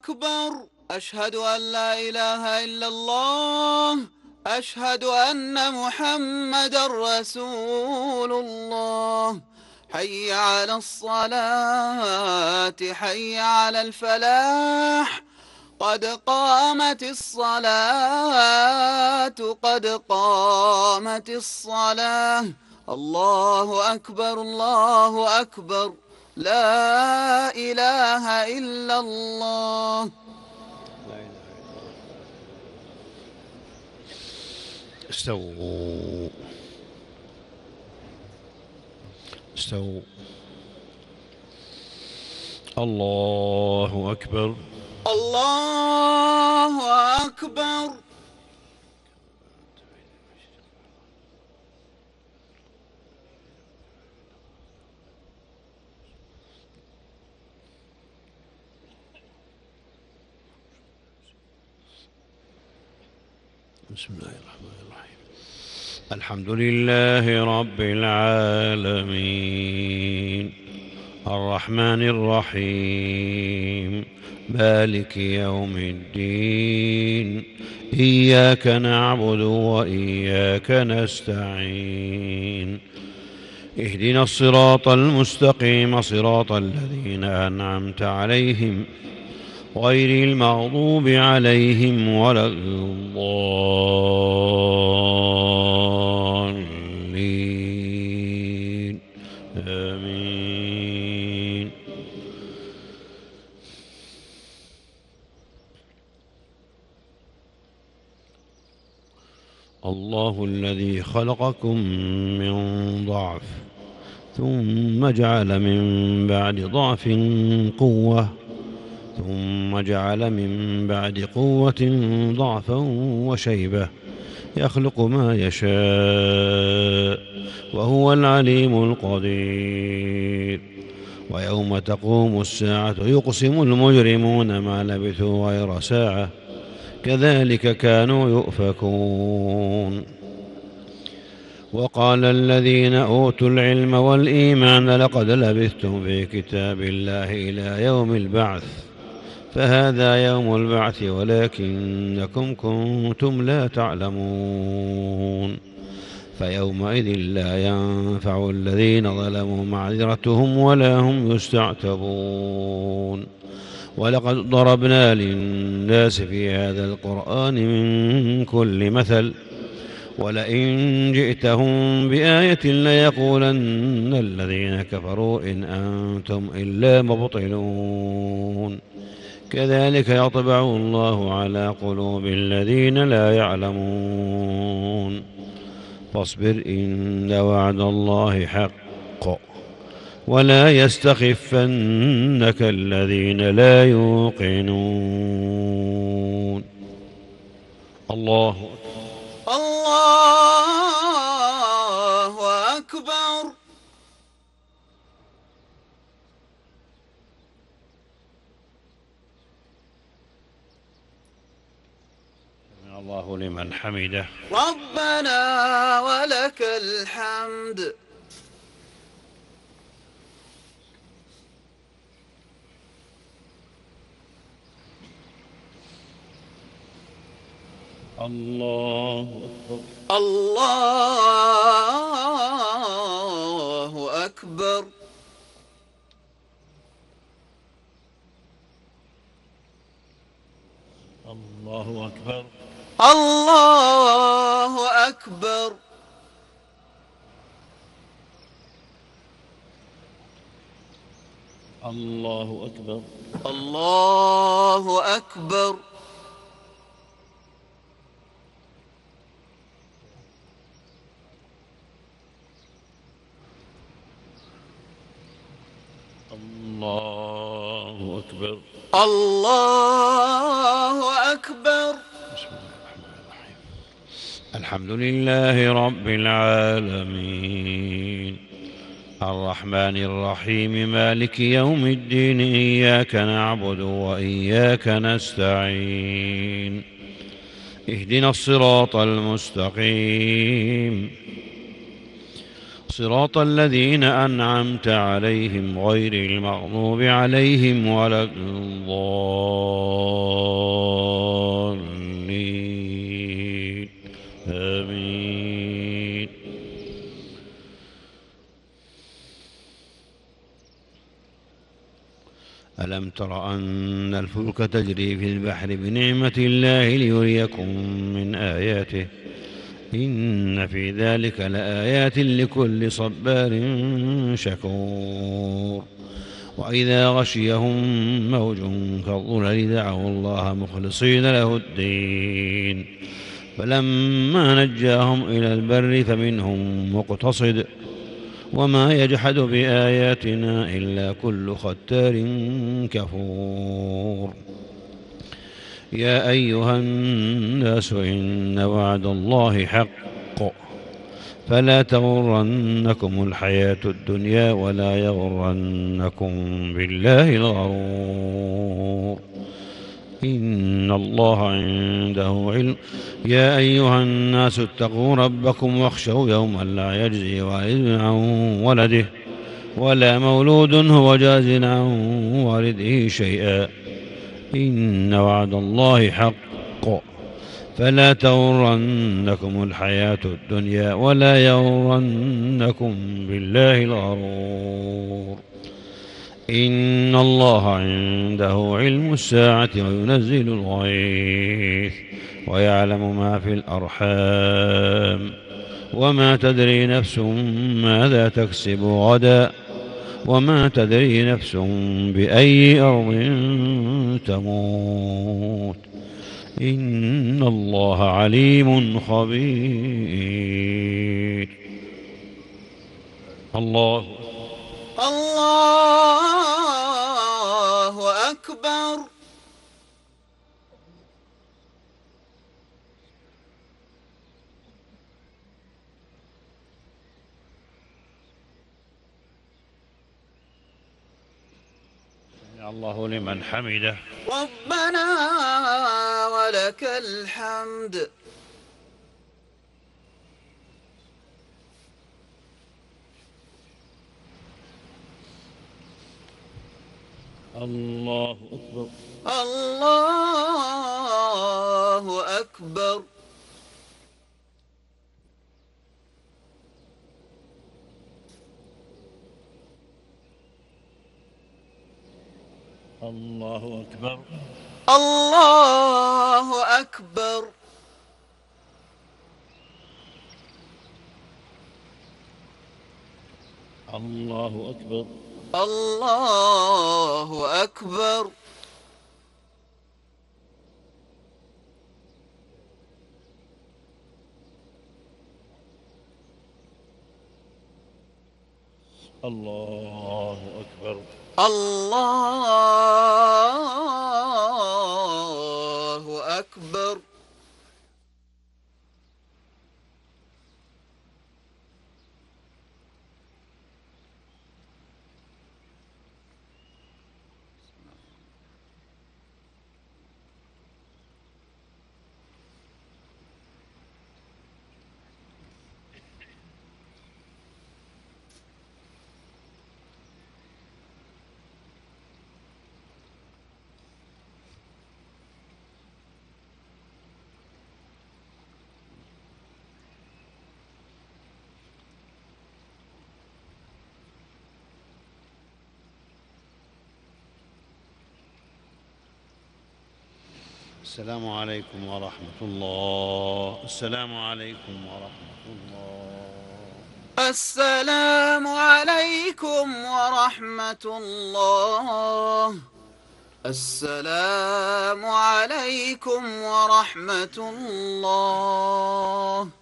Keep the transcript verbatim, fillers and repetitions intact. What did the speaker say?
أكبر. أشهد أن لا إله إلا الله. أشهد أن محمدا رسول الله. حي على الصلاة، حي على الفلاح، قد قامت الصلاة، قد قامت الصلاة. الله أكبر، الله أكبر، لا إله إلا الله. استووا استووا. الله أكبر، الله أكبر. بسم الله الرحمن الرحيم. الحمد لله رب العالمين، الرحمن الرحيم، مالك يوم الدين، إياك نعبد وإياك نستعين، اهدنا الصراط المستقيم، صراط الذين أنعمت عليهم غير المغضوب عليهم ولا الضالين، آمين. الله الذي خلقكم من ضعف ثم جعل من بعد ضعف قوة، ثم جعل من بعد قوة ضعفا وشيبة، يخلق ما يشاء وهو العليم القدير. ويوم تقوم الساعة يقسم المجرمون ما لبثوا غير ساعة، كذلك كانوا يؤفكون. وقال الذين أوتوا العلم والإيمان لقد لبثتم في كتاب الله إلى يوم البعث، فهذا يوم البعث ولكنكم كنتم لا تعلمون. فيومئذ لا ينفع الذين ظلموا معذرتهم ولا هم يستعتبون. ولقد ضربنا للناس في هذا القرآن من كل مثل، ولئن جئتهم بآية ليقولن الذين كفروا إن أنتم إلا مبطلون. كذلك يطبع الله على قلوب الذين لا يعلمون. فاصبر إن وعد الله حق، ولا يستخفنك الذين لا يوقنون. الله الله أكبر. الله لمن حمده. ربنا ولك الحمد. الله الله أكبر. الله أكبر. الله أكبر. الله أكبر. الله أكبر. الله أكبر. الله أكبر. بسم الله الرحمن الرحيم. الحمد لله رب العالمين، الرحمن الرحيم، مالك يوم الدين، إياك نعبد وإياك نستعين، اهدنا الصراط المستقيم، صراط الذين أنعمت عليهم غير المغضوب عليهم ولا الضالين. ألم تر أن الفلك تجري في البحر بنعمة الله ليريكم من آياته إن في ذلك لآيات لكل صبار شكور وإذا غشيهم موج كالظلل دعوا الله مخلصين له الدين فلما نجاهم إلى البر فمنهم مقتصد وما يجحد بآياتنا إلا كل ختار كفور يا أيها الناس إن وعد الله حق فلا تغرنكم الحياة الدنيا ولا يغرنكم بالله الغرور إن الله عنده علم يا أيها الناس اتقوا ربكم واخشوا يوما لا يجزي والد عن ولده ولا مولود هو جاز عن والده شيئا إن وعد الله حق فلا تغرنكم الحياة الدنيا ولا يغرنكم بالله الغرور إن الله عنده علم الساعة وينزل الغيث ويعلم ما في الأرحام وما تدري نفس ماذا تكسب غدا وما تدري نفس بأي أرض تموت إن الله عليم خبير الله الله أكبر. الله لمن حمده ربنا ولك الحمد. الله أكبر الله أكبر. الله أكبر الله أكبر. الله أكبر الله أكبر. الله أكبر الله أكبر. السلام عليكم ورحمة الله السلام عليكم ورحمة الله السلام عليكم ورحمة الله. السلام عليكم ورحمة الله.